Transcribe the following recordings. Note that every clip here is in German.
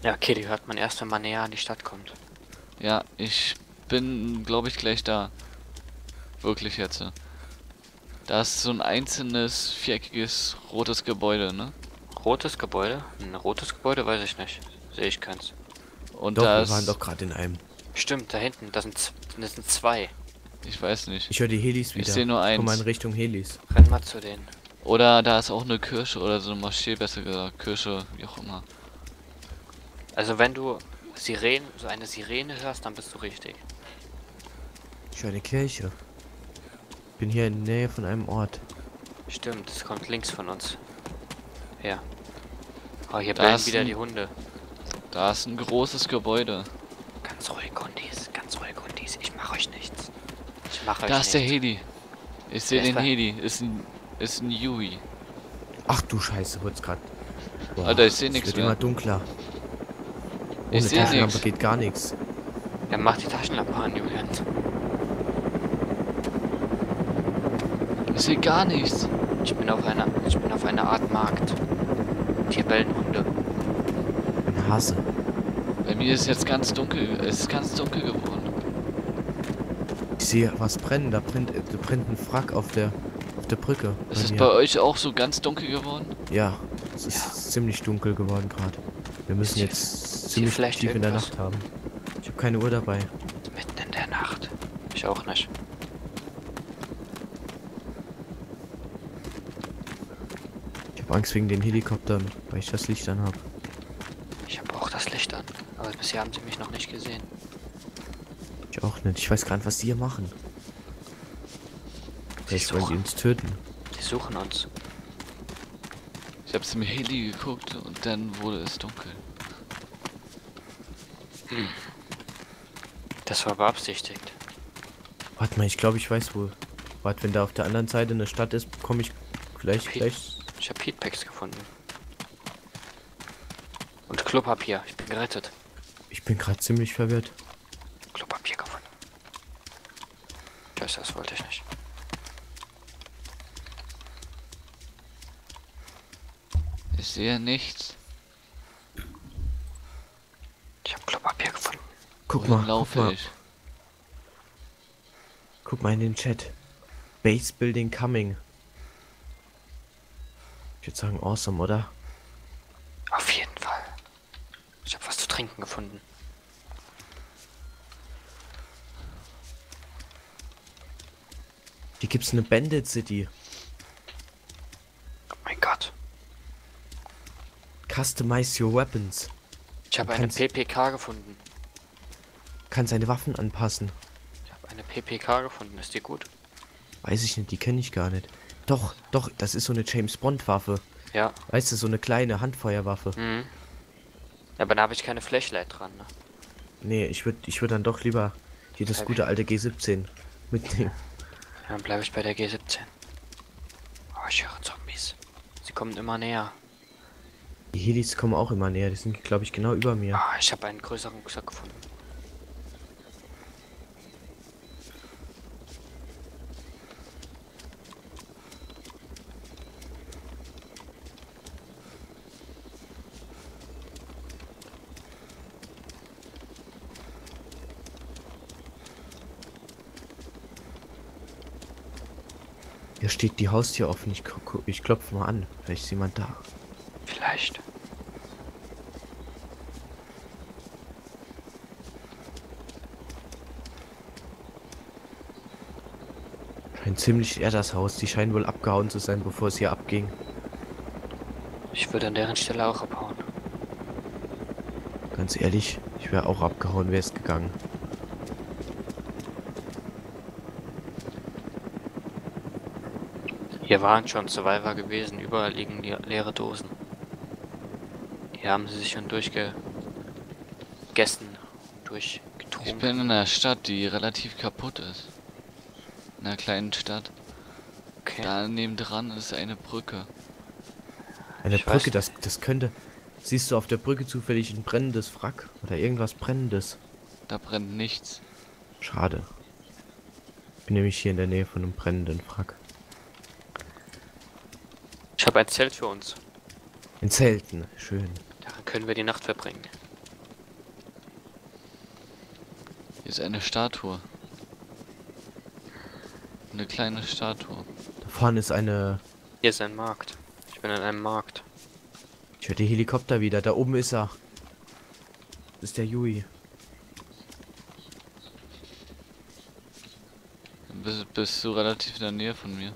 Ja, okay, die hört man erst, wenn man näher an die Stadt kommt. Ja, ich bin, glaube ich, gleich da. Wirklich jetzt. Da ist so ein einzelnes, viereckiges, rotes Gebäude, ne? Rotes Gebäude? Ein rotes Gebäude weiß ich nicht. Sehe ich keins. Und Doch, da wir waren doch ist, gerade in einem. Stimmt, da hinten, das sind zwei. ich weiß nicht. Ich höre die Helis wieder. Ich sehe nur Ich komm mal in eins. Richtung Helis. Renn mal zu denen. Oder da ist auch eine Kirche oder so eine Moschee, besser gesagt. Kirche, wie auch immer. Also wenn du so eine Sirene hörst, dann bist du richtig. Ich höre eine Kirche. Bin hier in der Nähe von einem Ort. Stimmt, es kommt links von uns. Ja. Oh, hier Da bellen ist wieder ein- die Hunde. Da ist ein großes Gebäude. Ganz ruhig, Hundis. Ganz ruhig, Hundis. Ich mache euch nichts. Ich mache euch Da ist der nichts. Heli. Ich sehe Wer ist den da? Heli. Ist ein Yui. Ach du Scheiße, wird's gerade. Alter, ich sehe Es nichts wird mehr. immer dunkler. Ich Ohne sehe Taschenlampe nichts. geht gar nichts. Ja, mach die Taschenlampe an, Julian. Ich sehe gar nichts. Ich bin auf einer Art Markt. Und hier bellen Hunde. Ein Hase. Bei mir ist jetzt ganz dunkel. Es ist ganz dunkel geworden. Ich sehe was brennen. Da brennt ein Wrack auf der Brücke. Ist es mir. bei euch auch so ganz dunkel geworden? Ja, es ist ziemlich dunkel geworden gerade. Wir müssen hier- jetzt hier ziemlich vielleicht tief in der irgendwas? Nacht haben. Ich habe keine Uhr dabei. Mitten in der Nacht. Ich auch nicht. Ich habe Angst wegen den Helikoptern, weil ich das Licht an habe. Ich habe auch das Licht an. Aber bisher haben sie mich noch nicht gesehen. Ich auch nicht. Ich weiß gar nicht, was die hier machen. Vielleicht wollen die suchen. uns töten. Die suchen uns. Ich habe zum Heli geguckt und dann wurde es dunkel. Das war beabsichtigt. Warte mal, ich glaube, ich weiß wo. Warte, wenn da auf der anderen Seite eine Stadt ist, komme ich vielleicht Pete. gleich. Ich habe Heatpacks gefunden. Und Klopapier. Ich bin gerettet. Ich bin gerade ziemlich verwirrt. Klopapier gefunden. Scheiße, das wollte ich nicht. Ich sehe nichts. Ich habe Klopapier gefunden. Guck Wohin mal, guck laufe mal, ich? guck mal in den Chat. Base Building coming. Ich würde sagen awesome, oder? Auf jeden Fall. Ich habe was zu trinken gefunden. Hier gibt's eine Bandit City. Oh mein Gott. Customize your weapons. Ich habe Du eine kannst- PPK gefunden. Kann seine Waffen anpassen. Ich habe eine PPK gefunden. Ist die gut? Weiß ich nicht, die kenne ich gar nicht. Doch, das ist so eine James Bond Waffe. Ja. Weißt du, so eine kleine Handfeuerwaffe. Mhm. Aber da habe ich keine Flashlight dran. Ne? Nee, ich würd dann doch lieber hier das Hab gute ich- alte G17 mitnehmen. Dann bleibe ich bei der G17. Oh, ich höre Zombies. Sie kommen immer näher. Die Helis kommen auch immer näher, die sind, glaube ich, genau über mir. Ah, ich habe einen größeren Rucksack gefunden. Hier steht die Haustür offen, ich klopfe mal an. Vielleicht ist jemand da. Vielleicht. Scheint ziemlich leer das Haus, die scheinen wohl abgehauen zu sein, bevor es hier abging. Ich würde an deren Stelle auch abhauen. Ganz ehrlich, ich wäre auch abgehauen, wäre es gegangen. Hier waren schon Survivor gewesen. Überall liegen leere Dosen. Hier haben sie sich schon durchgegessen. Ich Durchgetrunken. bin in einer Stadt, die relativ kaputt ist. In einer kleinen Stadt. Okay. Da nebendran ist eine Brücke. Eine Ich weiß Brücke, das könnte... Siehst du auf der Brücke zufällig ein brennendes Wrack? Oder irgendwas Brennendes? Da brennt nichts. Schade. Ich bin nämlich hier in der Nähe von einem brennenden Wrack. Ich habe ein Zelt für uns. In Zelten, schön. Darin können wir die Nacht verbringen. Hier ist eine Statue. Eine kleine Statue. Da vorne ist eine... Hier ist ein Markt. Ich bin an einem Markt. Ich höre die Helikopter wieder. Da oben ist er. Das ist der Yui. Bist du relativ in der Nähe von mir.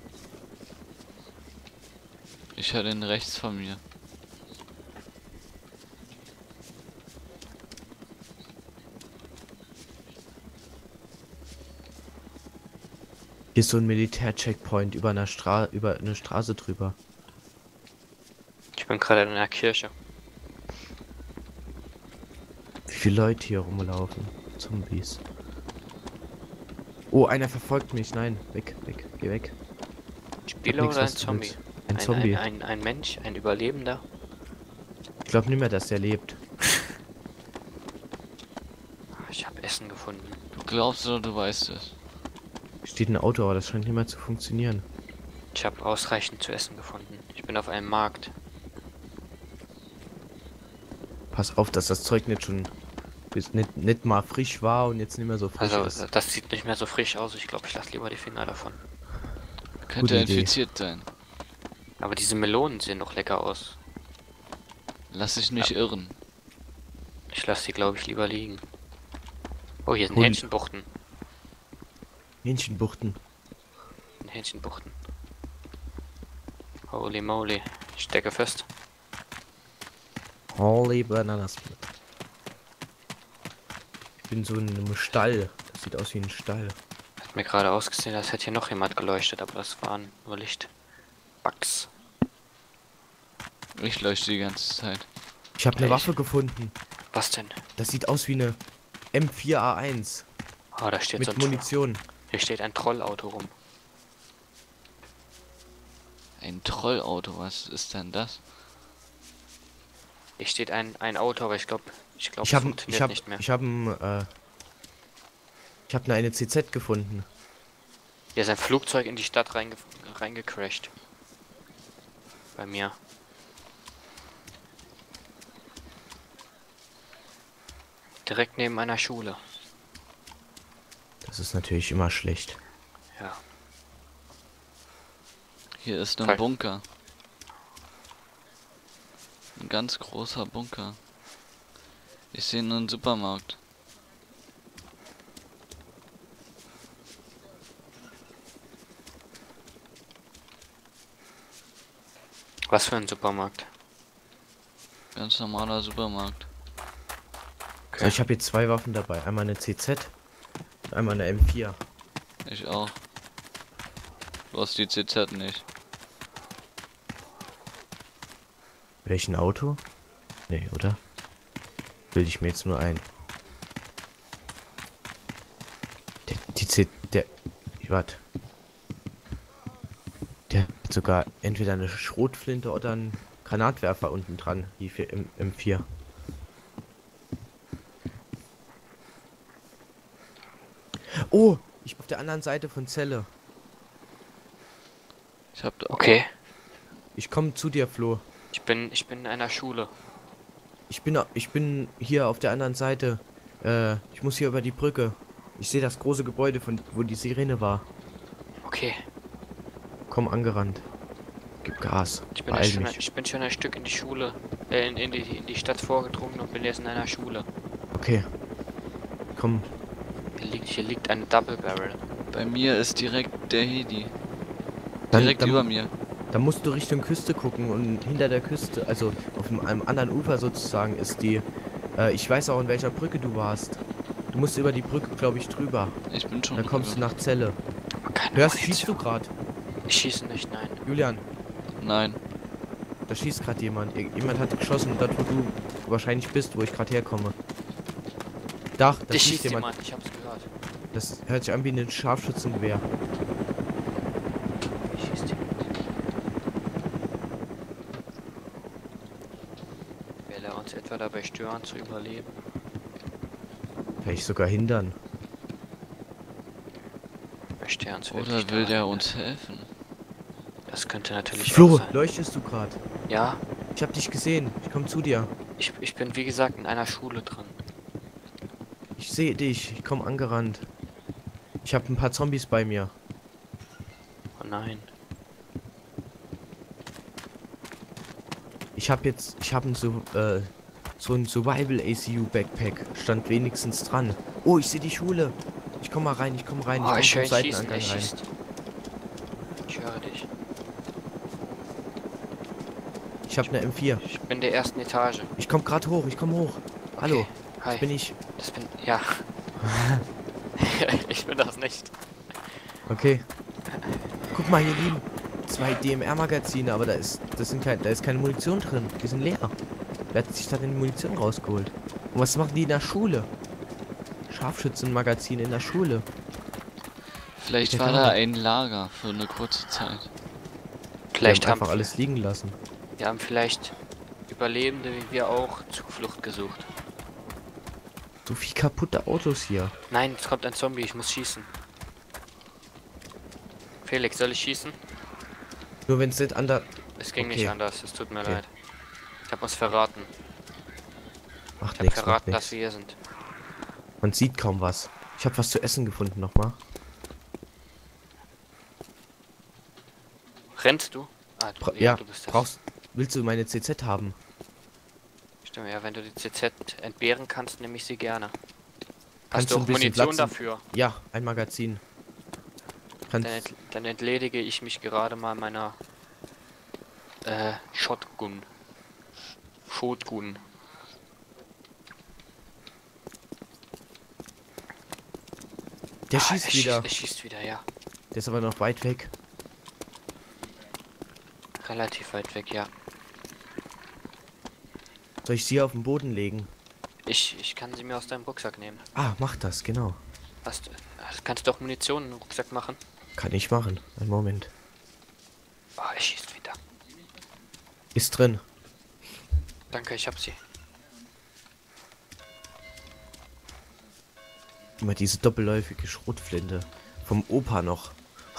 Ich höre den rechts von mir. Hier ist so ein Militär-Checkpoint über eine Straße drüber. Ich bin gerade in einer Kirche. Wie viele Leute hier rumlaufen? Zombies. Oh, einer verfolgt mich. Nein, weg, weg, geh weg. Spieler Nix, oder ein was du Zombie? willst. Ein Zombie. Ein Mensch, ein Überlebender. Ich glaube nicht mehr, dass der lebt. Ich habe Essen gefunden. Du glaubst oder du weißt es. Steht ein Auto, aber das scheint nicht mehr zu funktionieren. Ich habe ausreichend zu essen gefunden. Ich bin auf einem Markt. Pass auf, dass das Zeug nicht schon nicht mal frisch war und jetzt nicht mehr so frisch Also, ist. das sieht nicht mehr so frisch aus. Ich glaube, ich lasse lieber die Finger davon. Könnte Idee. infiziert sein. Aber diese Melonen sehen doch lecker aus. Lass dich nicht irren. Ich lasse die, glaube ich, lieber liegen. Oh, hier sind Hund. Hähnchenbuchten. Hähnchenbuchten. Hähnchenbuchten. Holy moly. Ich stecke fest. Holy Bananas. Ich bin so in einem Stall. Das sieht aus wie ein Stall. Hat mir gerade ausgesehen, als hätte hier noch jemand geleuchtet, aber das waren nur Lichtbugs. Ich leuchte die ganze Zeit. Ich habe eine Echt? Waffe gefunden. Was denn? Das sieht aus wie eine M4A1 Oh, da steht mit so ein Munition. Hier steht ein Trollauto rum. Ein Trollauto, was ist denn das? Hier steht ein Auto, aber ich glaube, Ich es habe funktioniert nicht mehr. ich habe eine CZ gefunden. Hier ist ein Flugzeug in die Stadt reingecrashed. Bei mir. Direkt neben einer Schule. Das ist natürlich immer schlecht. Ja. Hier ist ein Fall. Bunker. Ein ganz großer Bunker. Ich sehe einen Supermarkt. Was für ein Supermarkt? Ganz normaler Supermarkt. So, ich habe hier zwei Waffen dabei. Einmal eine CZ und einmal eine M4. Ich auch. Du hast die CZ nicht. Welchen Auto? Nee, oder? Bilde ich mir jetzt nur ein. Warte. Der hat sogar entweder eine Schrotflinte oder einen Granatwerfer unten dran, wie für M4. Oh, ich bin auf der anderen Seite von Celle. Ich hab da. Okay. Ich komme zu dir, Flo. Ich bin in einer Schule. Ich bin hier auf der anderen Seite. Ich muss hier über die Brücke. Ich sehe das große Gebäude, von wo die Sirene war. Okay. Komm angerannt. Gib Gas. Ich bin, Beeil schon, mich. ich bin schon ein Stück in die Schule, in die Stadt vorgedrungen und bin jetzt in einer Schule. Okay. Komm. Hier liegt eine Double Barrel. Bei mir ist direkt der Heli. Dann- Direkt dann- über mir. Da musst du Richtung Küste gucken und hinter der Küste, also einem anderen Ufer sozusagen, ist die. Ich weiß auch, in welcher Brücke du warst. Du musst über die Brücke, glaube ich, drüber. Ich bin schon. Dann kommst du nach Celle. Aber keine Hörst, Munition. schießt du gerade? Ich schieße nicht, nein. Julian, Nein. da schießt gerade jemand. Jemand hat geschossen, dort wo du wahrscheinlich bist, wo ich gerade herkomme. Da Da schießt schießt jemand. jemand, ich hab's gehört. Das hört sich an wie ein Scharfschützengewehr. Hier schießt jemand. Will er uns etwa dabei stören, zu überleben? Vielleicht sogar hindern. Möchte er uns Oder wirklich will daran der hindern? uns helfen? Das könnte natürlich auch Flo, sein. leuchtest du gerade? Ja, Ich hab dich gesehen. Ich komm zu dir. ich bin wie gesagt in einer Schule dran. Ich sehe dich. Ich komme angerannt. Ich habe ein paar Zombies bei mir. Oh nein. Ich habe so ein Survival ACU Backpack. Stand wenigstens dran. Oh, ich sehe die Schule. Ich komme mal rein. Ich komme rein. Oh, ich Ich höre komme ihn vom schießen, er Seiteneingang rein. schießt. Ich höre dich. Ich habe eine M4. Ich bin in der ersten Etage. Ich komme gerade hoch. Ich komme hoch. Hallo. Okay, hi. Bin ich. Das bin... Ja. Ich bin das nicht. Okay. Guck mal, hier liegen 2 DMR-Magazine, aber da ist keine Munition drin. Die sind leer. Wer hat sich da denn die Munition rausgeholt? Und was machen die in der Schule? Scharfschützenmagazin in der Schule. Vielleicht Der war kann da doch- ein Lager für eine kurze Zeit. Vielleicht Die haben haben einfach alles liegen lassen. wir haben vielleicht Überlebende wie wir auch Zuflucht gesucht. So viel kaputte Autos hier. Nein, es kommt ein Zombie, ich muss schießen. Felix, soll ich schießen? Nur wenn es nicht an der... Es ging Okay. nicht anders, es tut mir Okay. leid. Ich habe uns verraten. Macht Ich habe nichts, macht verraten, dass nichts. wir hier sind. Man sieht kaum was. Ich habe was zu essen gefunden nochmal. Rennst du? Ah, Ja, du bist das. willst du meine CZ haben? Stimmt, ja, wenn du die CZ entbehren kannst, nehme ich sie gerne. Kannst Hast du du ein auch bisschen Munition Platz- dafür? Ja, ein Magazin. Kannst, Dann entledige ich mich gerade mal meiner Shotgun. Shotgun. der Ah, schießt er wieder. Er schießt wieder, ja. Der ist aber noch weit weg. Relativ weit weg, ja. Soll ich sie auf den Boden legen? Ich kann sie mir aus deinem Rucksack nehmen. Ah, mach das, genau. Kannst du auch Munition in den Rucksack machen? Kann ich machen. Einen Moment. Oh, er schießt wieder. Ist drin. Danke, ich hab sie. Immer diese doppelläufige Schrotflinte. Vom Opa noch.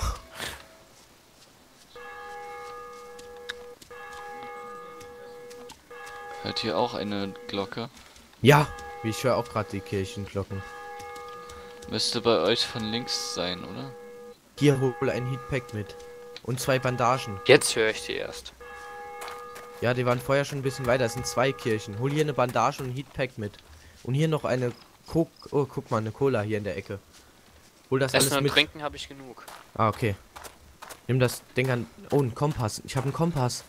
Hört hier auch eine Glocke? Ja, ich höre auch gerade die Kirchenglocken. Müsste bei euch von links sein, oder? Hier hol ein Heatpack mit. Und 2 Bandagen. Jetzt höre ich sie erst. Ja, die waren vorher schon ein bisschen weiter. Es sind 2 Kirchen. Hol hier eine Bandage und ein Heatpack mit. Und hier noch eine Coke. Oh, guck mal, eine Cola hier in der Ecke. Hol das Essen alles und mit. Trinken habe ich genug. Ah, okay. Nimm das Ding an. Oh, ein Kompass. Ich habe einen Kompass.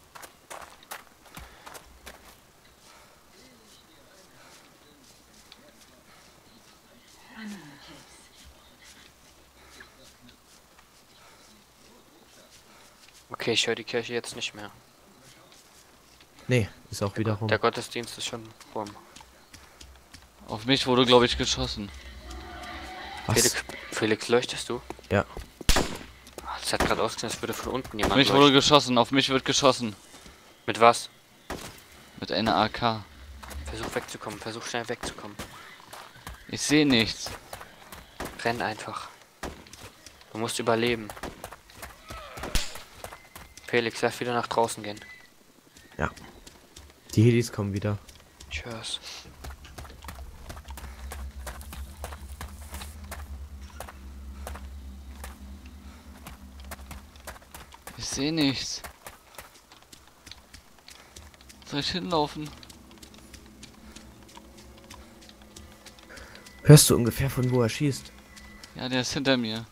Okay, ich höre die Kirche jetzt nicht mehr. Nee, ist auch wieder rum. Der Gottesdienst ist schon rum. Auf mich wurde, glaube ich, geschossen. Was? Felix, leuchtest du? Ja. Ah, das hat gerade ausgesehen, als würde von unten Auf jemand mich wurde leuchten. geschossen, auf mich wird geschossen. Mit was? Mit einer AK. Versuch wegzukommen, versuch schnell wegzukommen. Ich sehe nichts. Renn einfach. Du musst überleben. Felix, lass wieder nach draußen gehen. Die Helis kommen wieder. Ich hör's. Ich sehe nichts. Soll ich hinlaufen? Hörst du ungefähr von wo er schießt? Ja, der ist hinter mir.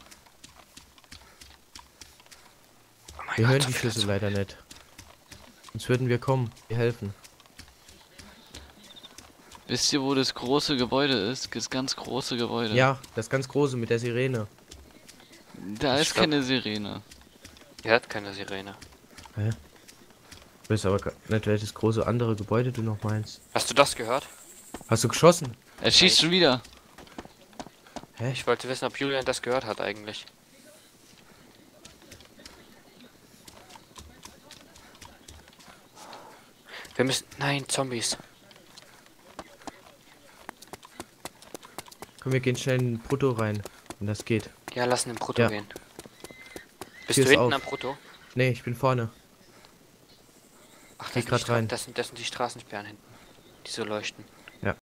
Oh mein Wir Gott, hören so die viele Schüsse leider nicht. Sonst würden wir kommen. Wir helfen. Wisst ihr, wo das große Gebäude ist? Das ganz große Gebäude. Ja, das ganz große mit der Sirene. Da Ich ist glaub- keine Sirene. Er hat keine Sirene. Hä? Ich weiß aber nicht, welches große andere Gebäude du noch meinst. Hast du das gehört? Hast du geschossen? Er schießt schon wieder. Hä? Ich wollte wissen, ob Julian das gehört hat eigentlich. Wir müssen... Nein, Zombies. Komm, wir gehen schnell in den Brutto rein. Wenn das geht. Ja, lassen im Brutto Ja. gehen. Bist Tür du ist hinten auf. am Brutto? Nee, ich bin vorne. Ach, Geh grad rein. Das sind die Straßensperren hinten, die so leuchten.